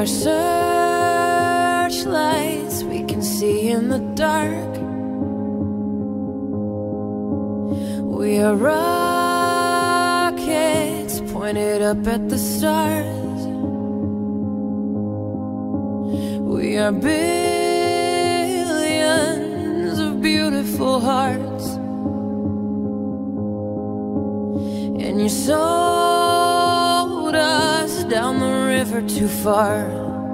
are searchlights we can see in the dark. We are rockets pointed up at the stars. We are billions of beautiful hearts. And you sold us down the river too far.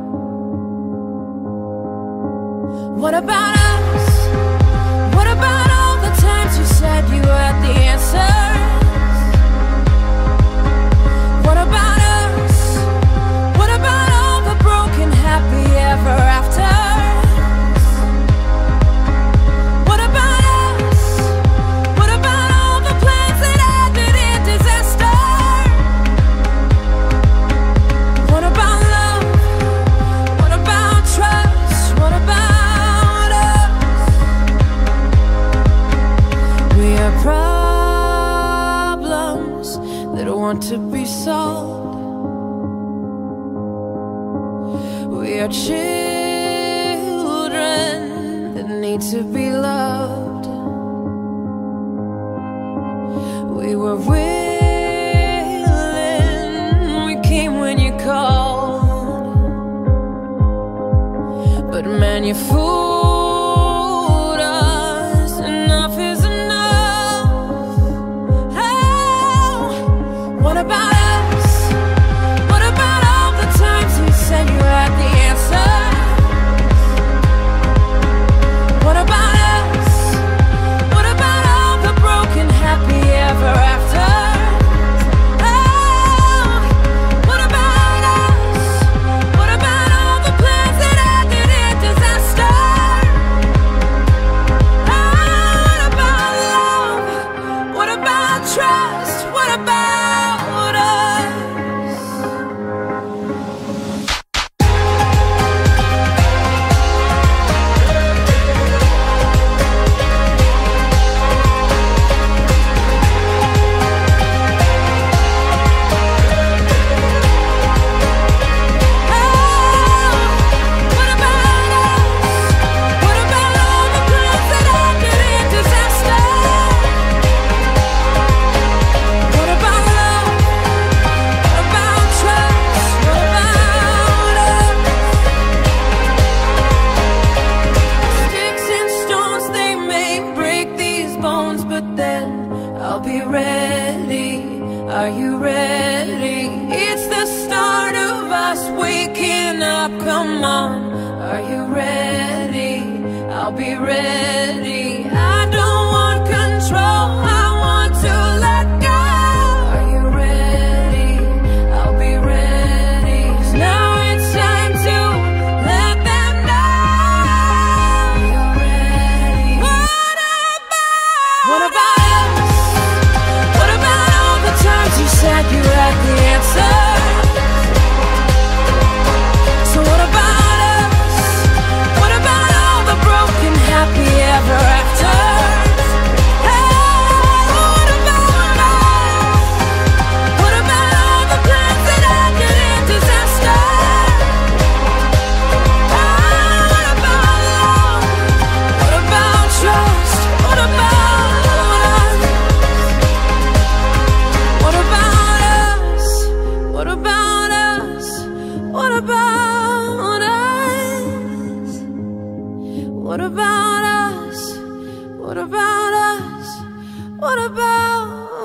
What about us? What about all the times you said you had the answers? What about us? What about all the broken happy ever afters? What about us? What about all the plans that ended in disaster? What about love? What about trust? What about us? We are problems that want to be solved. We are children that need to be loved. We were willing, we came when you called. But man, you fooled us. Enough is enough. Oh, what about us? What about all the times you said you had the answer? What about us? What about all the broken happy ever after? Oh, what about us? What about all the plans that ended in disaster? Oh, what about love? What about trust? What about us? What about us? What about all the plans that ended in disaster? What about love? What about trust? What about us? Sticks and stones, they may break these bones, but then I'll be ready. Are you ready? It's the start of us waking up. Come on, are you ready? I'll be ready. I don't want control, I want to let go. Are you ready? I'll be ready. 'Cause now it's time to let them know you're ready. What about us? What about all the times you said you had the answer? So what about us? What about all the broken happy ever after? What about us? What about all the plans that ended in disaster? What about love? What about trust? What about us? What about us? What about us? What about us? What about us? What about us? What about